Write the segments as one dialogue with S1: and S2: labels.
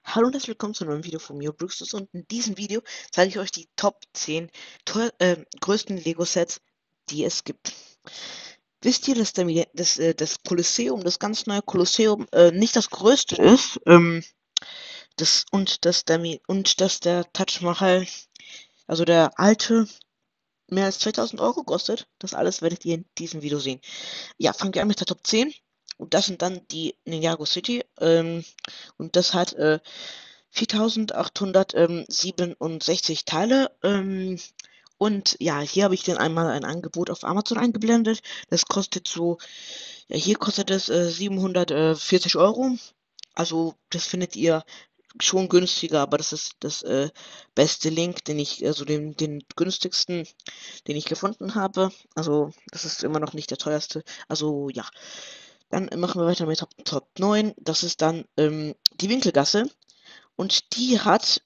S1: Hallo und herzlich willkommen zu einem neuen Video von mir, Brixus, und in diesem Video zeige ich euch die Top 10 größten Lego-Sets, die es gibt. Wisst ihr, dass das Kolosseum, das ganz neue Kolosseum, nicht das größte ist? Dass der Taj Mahal, also der alte, mehr als 2000 € kostet? Das alles werdet ihr in diesem Video sehen. Ja, fangen wir an mit der Top 10. Und das sind dann die Ninjago City. Und das hat 4867 Teile. Und ja, hier habe ich dann einmal ein Angebot auf Amazon eingeblendet. Das kostet so, ja, hier kostet es 740 €. Also, das findet ihr schon günstiger, aber das ist das beste Link, den günstigsten, den ich gefunden habe. Also, das ist immer noch nicht der teuerste. Also, ja. Dann machen wir weiter mit Top 9. Das ist dann die Winkelgasse. Und die hat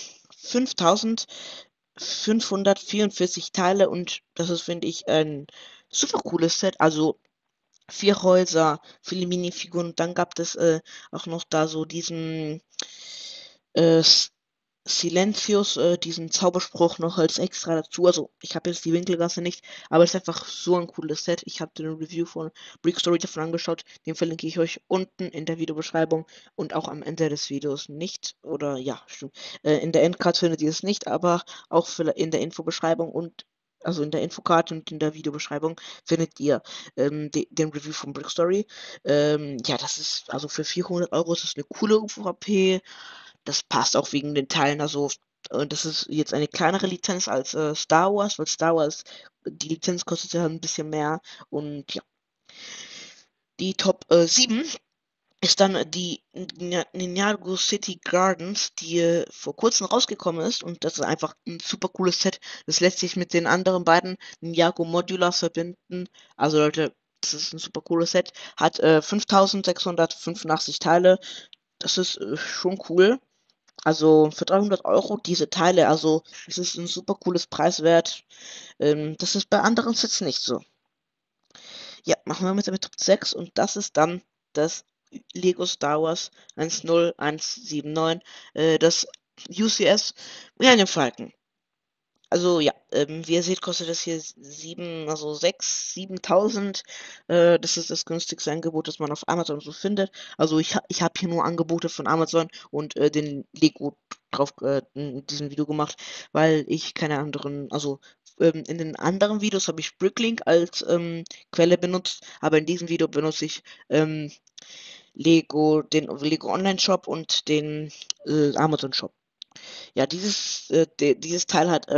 S1: 5544 Teile und das ist, finde ich, ein super cooles Set. Also 4 Häuser, viele Minifiguren und dann gab es auch noch da so diesen äh, Silencius, diesen Zauberspruch noch als extra dazu. Also, ich habe jetzt die Winkelgasse nicht, aber es ist einfach so ein cooles Set. Ich habe den Review von Brickstory davon angeschaut. Den verlinke ich euch unten in der Videobeschreibung und auch am Ende des Videos nicht. Oder ja, stimmt. In der Endcard findet ihr es nicht, aber auch in der Infobeschreibung und also in der Infocard und in der Videobeschreibung findet ihr den Review von Brickstory. Ja, das ist also für 400 € ist das eine coole UVP. Das passt auch wegen den Teilen. Also, das ist jetzt eine kleinere Lizenz als Star Wars, weil Star Wars, die Lizenz kostet ja ein bisschen mehr. Und ja, die Top 7 ist dann die Ninjago City Gardens, die vor kurzem rausgekommen ist. Und das ist einfach ein super cooles Set. Das lässt sich mit den anderen beiden Ninjago Modulars verbinden. Also Leute, das ist ein super cooles Set. Hat 5685 Teile. Das ist schon cool. Also für 300 € diese Teile, also es ist ein super cooles Preiswert. Das ist bei anderen Sets nicht so. Ja, machen wir mit Top 6 und das ist dann das Lego Star Wars 10179, das UCS Millennium Falcon. Also ja, wie ihr seht, kostet das hier 7.000. Das ist das günstigste Angebot, das man auf Amazon so findet. Also ich habe hier nur Angebote von Amazon und den Lego drauf in diesem Video gemacht, weil ich keine anderen, also in den anderen Videos habe ich Bricklink als Quelle benutzt, aber in diesem Video benutze ich den Lego Online Shop und den Amazon Shop. Ja, dieses Teil hat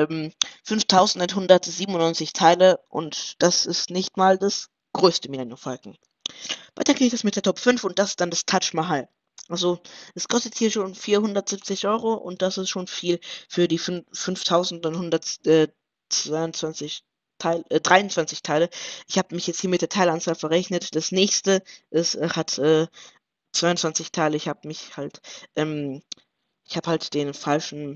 S1: 5197 Teile und das ist nicht mal das größte Millennium Falcon. Weiter geht es mit der Top 5 und das ist dann das Taj Mahal. Also, es kostet hier schon 470 € und das ist schon viel für die 5122 23 Teile. Ich habe mich jetzt hier mit der Teilanzahl verrechnet. Das nächste hat 22 Teile. Ich habe halt den falschen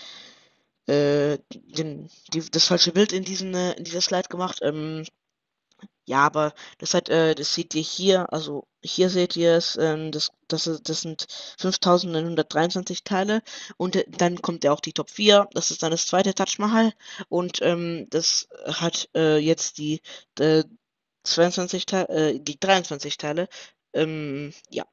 S1: das falsche Bild in dieser Slide gemacht. Ja, aber das seht ihr hier, also hier seht ihr es, das sind 5923 Teile und dann kommt ja auch die Top 4, das ist dann das zweite Taj Mahal und das hat jetzt äh, die 23 Teile. Ja,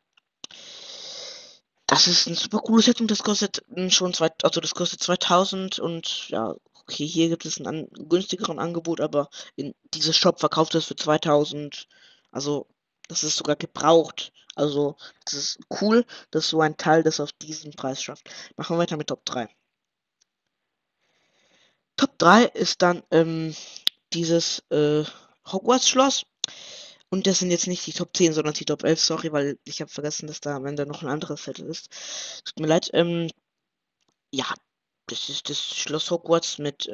S1: das ist ein super cooles Set und das kostet das kostet 2000 und ja, okay, hier gibt es ein günstigeren Angebot, aber in dieses Shop verkauft es für 2000. Also, das ist sogar gebraucht. Also, das ist cool, dass so ein Teil das auf diesen Preis schafft. Machen wir weiter mit Top 3. Top 3 ist dann dieses Hogwarts-Schloss. Und das sind jetzt nicht die Top 10, sondern die Top 11, sorry, weil ich habe vergessen, dass da am Ende noch ein anderes Set ist. Tut mir leid. Ja, das ist das Schloss Hogwarts mit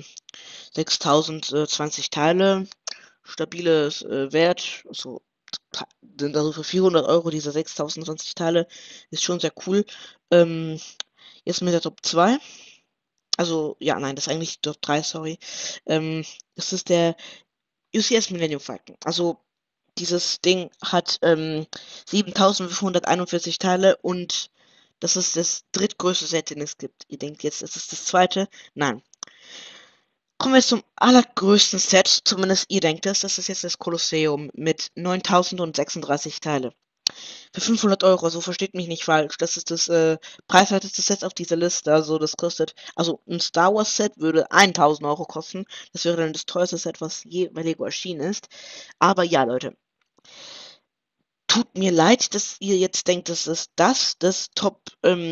S1: 6020 Teile. Stabiles Wert. Sind also für 400 € diese 6020 Teile. Ist schon sehr cool. Ähm, Jetzt mit der Top 2. Also, ja, nein, das ist eigentlich die Top 3, sorry. Das ist der UCS Millennium Falcon. Also, dieses Ding hat 7541 Teile und Das ist das drittgrößte Set, den es gibt. Ihr denkt jetzt, es ist das zweite? Nein. Kommen wir zum allergrößten Set, zumindest ihr denkt es. Das ist jetzt das Kolosseum mit 9036 Teile. Für 500 Euro, so versteht mich nicht falsch. Das ist das preiswerteste Set auf dieser Liste. Also das kostet, also ein Star Wars Set würde 1000 Euro kosten. Das wäre dann das teuerste Set, was je bei Lego erschienen ist. Aber ja, Leute, tut mir leid, dass ihr jetzt denkt, dass es das Top,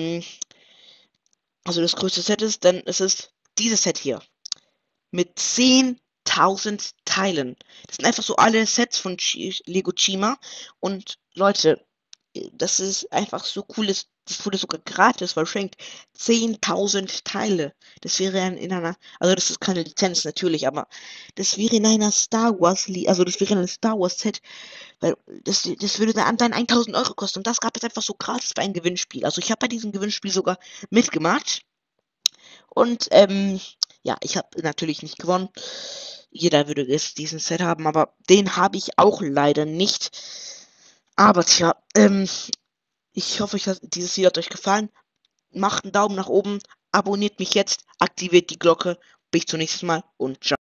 S1: also das größte Set ist, denn es ist dieses Set hier mit 10.000 Teilen. Das sind einfach so alle Sets von Lego Chima. Und Leute, das ist einfach so cool. Das wurde sogar gratis verschenkt. 10.000 Teile. Das wäre in einer, also das ist keine Lizenz natürlich, aber das wäre in einer Star Wars, also das wäre in einem Star Wars Set, weil das würde dann 1.000 Euro kosten. Und das gab es einfach so gratis bei einem Gewinnspiel. Also ich habe bei diesem Gewinnspiel sogar mitgemacht. Und ja, ich habe natürlich nicht gewonnen. Jeder würde jetzt diesen Set haben, aber den habe ich auch leider nicht. Aber tja, ich hoffe, dieses Video hat euch gefallen. Macht einen Daumen nach oben, abonniert mich jetzt, aktiviert die Glocke. Bis zum nächsten Mal und ciao.